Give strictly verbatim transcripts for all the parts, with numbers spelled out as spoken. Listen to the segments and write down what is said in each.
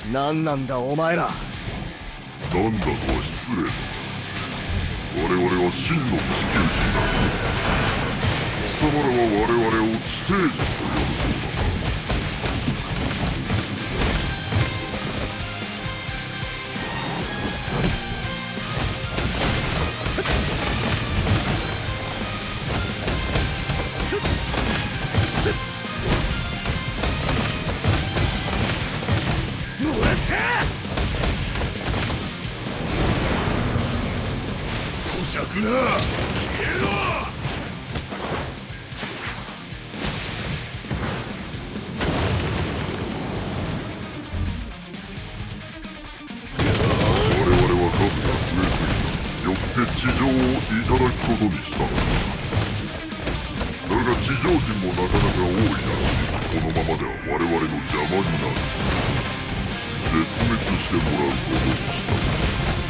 何なんだお前ら。 なんだとは失礼だ。我々は真の地球人だ。貴様らは我々を地底人と呼ぶそうだ。な、消えろ。我々は数が増えすぎた。よって地上をいただくことにした。だが地上人もなかなか多いらしい。このままでは我々の邪魔になる。絶滅してもらうことにした。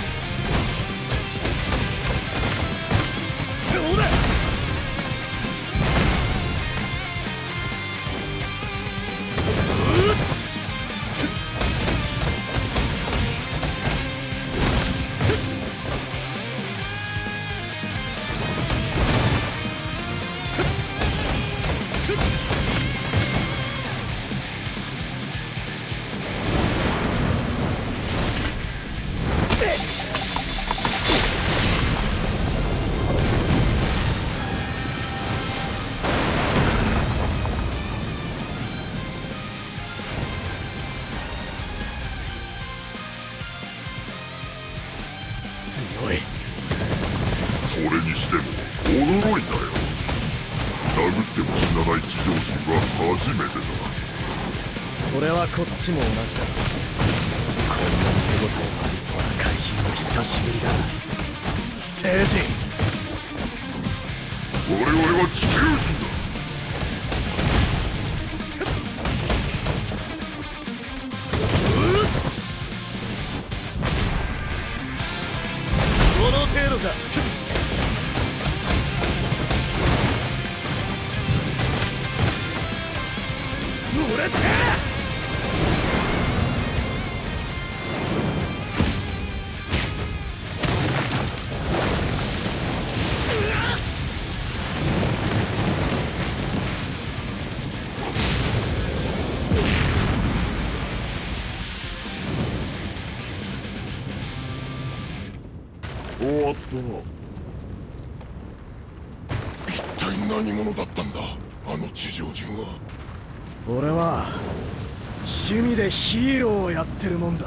それにしても驚いたよ。殴っても死なない地上人は初めてだ。 それはこっちも同じだ。こんなに手応えのありそうな怪人も久しぶりだ。地底人。 我々は地球人だ。 この程度か。もらった。 終わったな。一体何者だったんだ、あの地上人は。 俺は趣味でヒーローをやってるもんだ。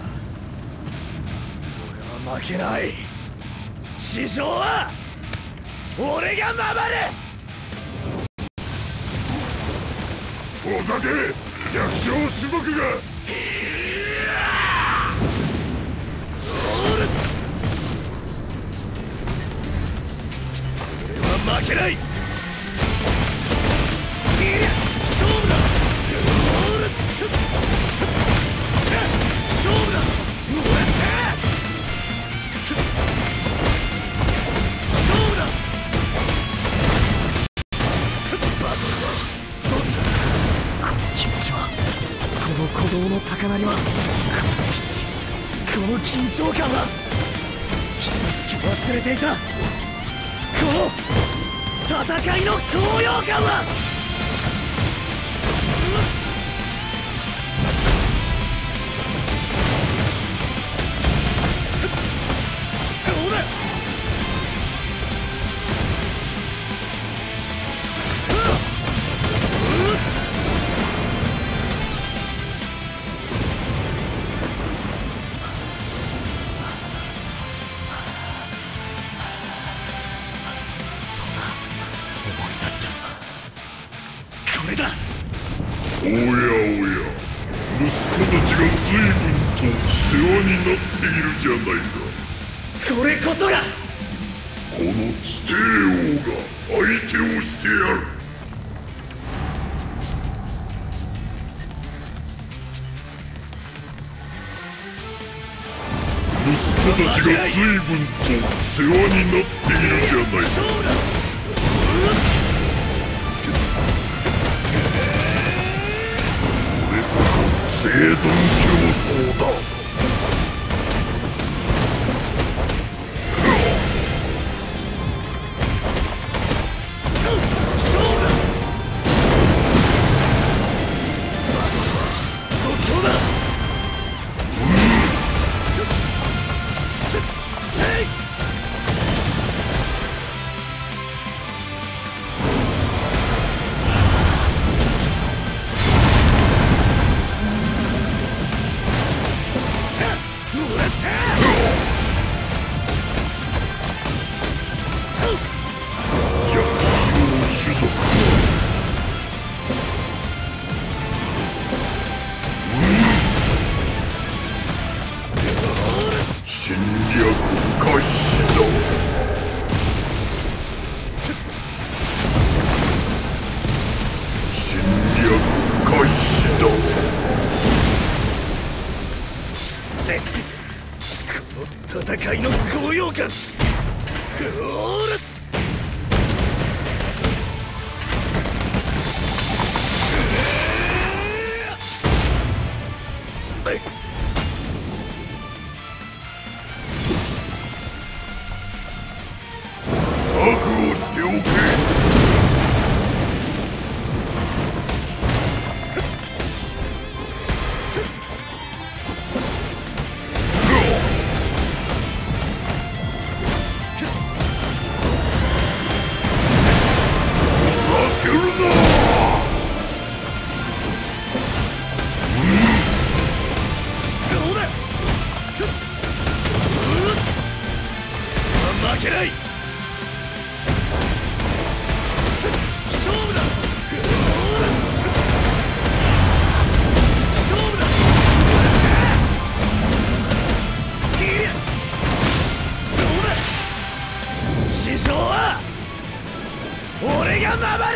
俺は負けない。師匠は俺が守る。 お酒弱小種族が。 負けない。勝負だ。勝負だ。もらった。勝負だ。バトルはゾンビだ。この気持ちは、この鼓動の高鳴りは、この緊張感は久しく忘れていた。この戦いの高揚感は。どうだ。これだ。 おやおや、息子たちが随分と世話になっているじゃないか。 これこそがこの地底王が相手をしてやる。息子たちが随分と世話になっているじゃないか。生存競争だ。 戦いの高揚感。ほーら覚悟しておけ。 負けない。勝負だ。勝負だ。どうだ。師匠は俺が守る。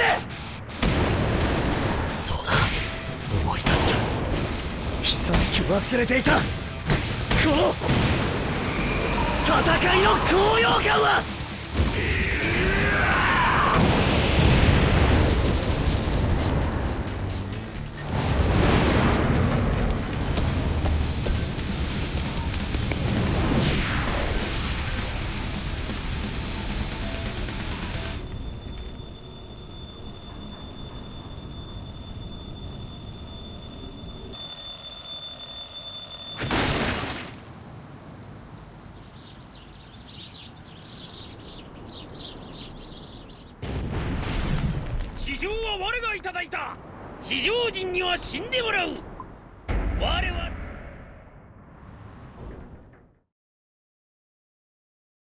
そうだ、思い出した。久しく忘れていたこの戦いの高揚感は。 地上は我がいただいた。地上人には死んでもらう。我は